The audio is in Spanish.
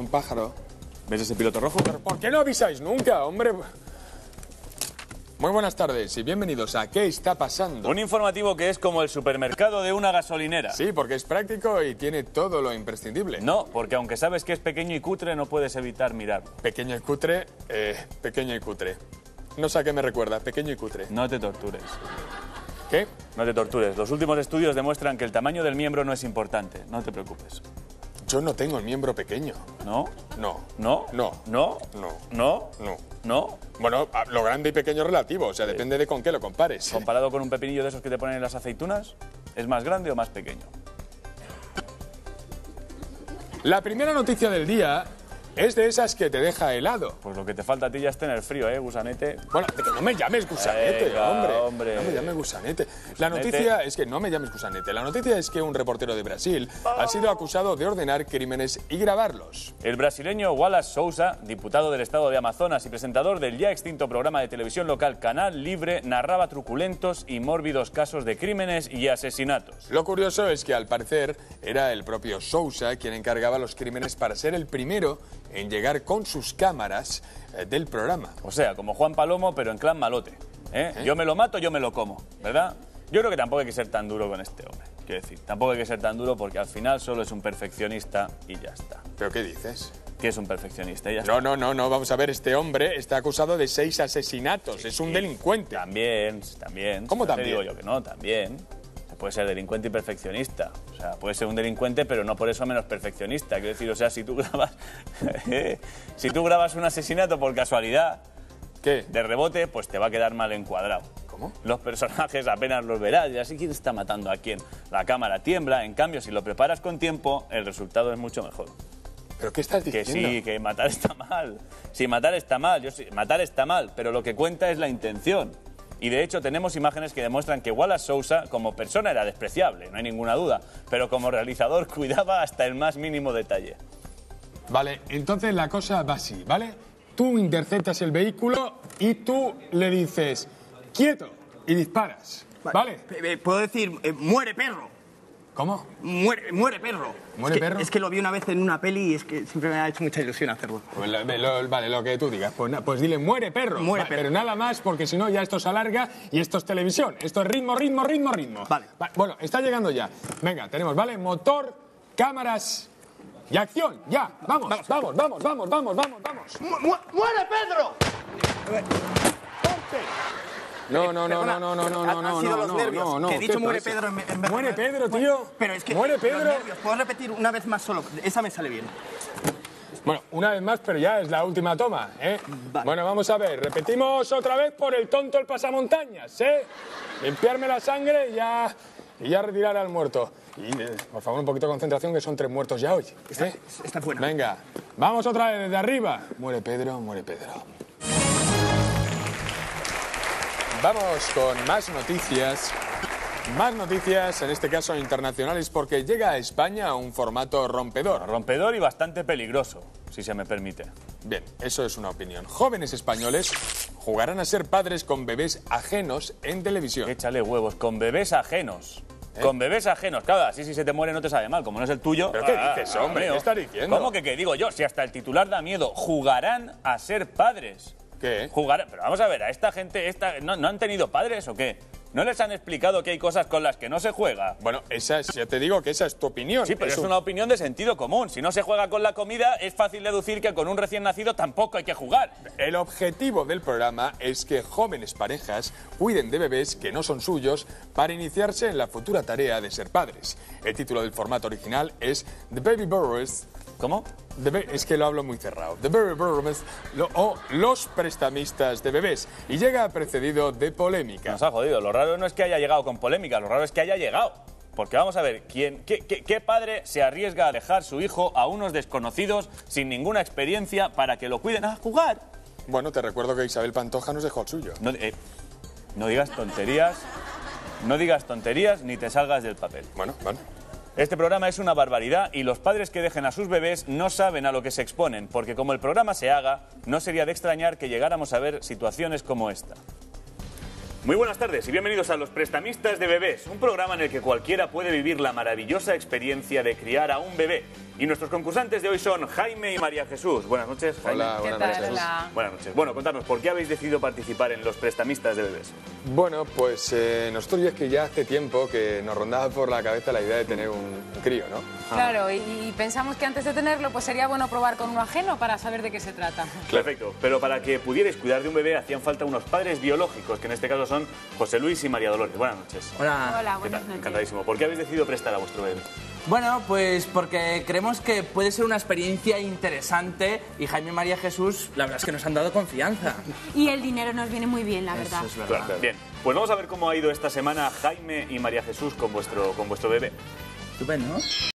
un pájaro. ¿Ves ese piloto rojo? ¿Pero por qué no avisáis nunca, hombre? Muy buenas tardes y bienvenidos a ¿Qué está pasando? Un informativo que es como el supermercado de una gasolinera. Sí, porque es práctico y tiene todo lo imprescindible. No, porque aunque sabes que es pequeño y cutre, no puedes evitar mirarlo. Pequeño y cutre, pequeño y cutre. No sé a qué me recuerda, pequeño y cutre. No te tortures. ¿Qué? No te tortures. Los últimos estudios demuestran que el tamaño del miembro no es importante. No te preocupes. Yo no tengo el miembro pequeño. ¿No? No. ¿No? No. ¿No? No. ¿No? No. ¿No? Bueno, lo grande y pequeño es relativo, o sea, depende de con qué lo compares. Comparado con un pepinillo de esos que te ponen en las aceitunas, ¿es más grande o más pequeño? La primera noticia del día es de esas que te deja helado. Pues lo que te falta a ti ya es tener frío, gusanete. Bueno, de que no me llames gusanete, Venga, hombre. No me llames gusanete. La noticia es que no me llames gusanete. La noticia es que un reportero de Brasil ha sido acusado de ordenar crímenes y grabarlos. El brasileño Wallace Sousa, diputado del estado de Amazonas y presentador del ya extinto programa de televisión local Canal Libre, narraba truculentos y mórbidos casos de crímenes y asesinatos. Lo curioso es que al parecer era el propio Sousa quien encargaba los crímenes para ser el primero en llegar con sus cámaras del programa. O sea, como Juan Palomo, pero en clan malote. Yo me lo mato, yo me lo como, ¿verdad? Yo creo que tampoco hay que ser tan duro con este hombre. Quiero decir, tampoco hay que ser tan duro porque al final solo es un perfeccionista y ya está. ¿Pero qué dices? Que es un perfeccionista y ya está. No, vamos a ver, este hombre está acusado de 6 asesinatos, es un delincuente. También. ¿Cómo No también? te digo yo que no, también. Puede ser delincuente y perfeccionista. O sea, puede ser un delincuente, pero no por eso menos perfeccionista. Quiero decir, o sea, si tú grabas un asesinato por casualidad, ¿qué? De rebote, pues te va a quedar mal encuadrado. ¿Cómo? Los personajes apenas los verás y así quién está matando a quién. La cámara tiembla, en cambio, si lo preparas con tiempo, el resultado es mucho mejor. ¿Pero qué estás Que diciendo? sí, que matar está mal. Sí, matar está mal, matar está mal, pero lo que cuenta es la intención. Y de hecho tenemos imágenes que demuestran que Wallace Sousa como persona era despreciable, no hay ninguna duda, pero como realizador cuidaba hasta el más mínimo detalle. Vale, entonces la cosa va así, ¿vale? Tú interceptas el vehículo y tú le dices, quieto, y disparas, ¿vale? Puedo decir, muere perro. ¿Cómo? Muere perro. ¿Muere perro? Es que lo vi una vez en una peli y es que siempre me ha hecho mucha ilusión hacerlo. Pues vale, lo que tú digas. Pues dile, muere perro. Muere perro. Pero nada más, porque si no ya esto se alarga y esto es televisión. Esto es ritmo. Vale. Bueno, está llegando ya. Venga, tenemos, ¿vale? Motor, cámaras y acción. Ya, vamos. ¡Muere Pedro! No. Han sido los nervios. Que he dicho ¿qué muere pasa? Pedro en vez de... ¿Muere Pedro, tío? Pero es que... ¿Muere los Pedro? nervios. Puedo repetir una vez más solo. Esa me sale bien. Bueno, una vez más, pero ya es la última toma, ¿eh? Vale. Bueno, vamos a ver. Repetimos otra vez por el tonto el pasamontañas, ¿eh? Limpiarme la sangre y ya retirar al muerto. Y, por favor, un poquito de concentración, que son 3 muertos ya hoy. Está buena. Venga, vamos otra vez desde arriba. Muere Pedro. Vamos con más noticias. Más noticias, en este caso internacionales, porque llega a España un formato rompedor. Rompedor y bastante peligroso, si se me permite. Bien, eso es una opinión. Jóvenes españoles jugarán a ser padres con bebés ajenos en televisión. Échale huevos, con bebés ajenos. Con bebés ajenos, claro, así si se te muere no te sabe mal, como no es el tuyo. ¿Pero qué dices, hombre? amigo. ¿Qué estás diciendo? ¿Cómo que qué digo yo? Si hasta el titular da miedo, jugarán a ser padres. ¿Qué? Jugar, pero vamos a ver, a esta gente, ¿no han tenido padres o qué? ¿No les han explicado que hay cosas con las que no se juega? Bueno, ya te digo que esa es tu opinión. Sí, pero es una opinión de sentido común. Si no se juega con la comida, es fácil deducir que con un recién nacido tampoco hay que jugar. El objetivo del programa es que jóvenes parejas cuiden de bebés que no son suyos para iniciarse en la futura tarea de ser padres. El título del formato original es The Baby Borrowers. ¿Cómo? Es que lo hablo muy cerrado. The Baby Borrowers o Los prestamistas de bebés. Y llega precedido de polémica. Nos ha jodido. Lo raro no es que haya llegado con polémica, lo raro es que haya llegado. Porque vamos a ver, ¿qué padre se arriesga a dejar su hijo a unos desconocidos sin ninguna experiencia para que lo cuiden a jugar? Bueno, te recuerdo que Isabel Pantoja nos dejó el suyo. No digas tonterías ni te salgas del papel. Bueno. Este programa es una barbaridad y los padres que dejen a sus bebés no saben a lo que se exponen, porque como el programa se haga, no sería de extrañar que llegáramos a ver situaciones como esta. Muy buenas tardes y bienvenidos a Los Prestamistas de Bebés, un programa en el que cualquiera puede vivir la maravillosa experiencia de criar a un bebé. Y nuestros concursantes de hoy son Jaime y María Jesús. Buenas noches, Jaime. Hola, buenas noches. Hola. Buenas noches. Bueno, contadnos, ¿por qué habéis decidido participar en Los Prestamistas de Bebés? Bueno, pues nosotros ya es que ya hace tiempo que nos rondaba por la cabeza la idea de tener un crío, ¿no? Claro, y pensamos que antes de tenerlo pues sería bueno probar con uno ajeno para saber de qué se trata. Perfecto, pero para que pudierais cuidar de un bebé hacían falta unos padres biológicos, que en este caso son José Luis y María Dolores. Buenas noches. Hola. Hola, ¿Qué buenas tal? noches. Encantadísimo. ¿Por qué habéis decidido prestar a vuestro bebé? Bueno, pues porque creemos que puede ser una experiencia interesante y Jaime y María Jesús, la verdad es que nos han dado confianza. Y el dinero nos viene muy bien, la verdad. Eso es verdad. Claro. Bien, pues vamos a ver cómo ha ido esta semana Jaime y María Jesús con vuestro bebé. Estupendo, ¿no?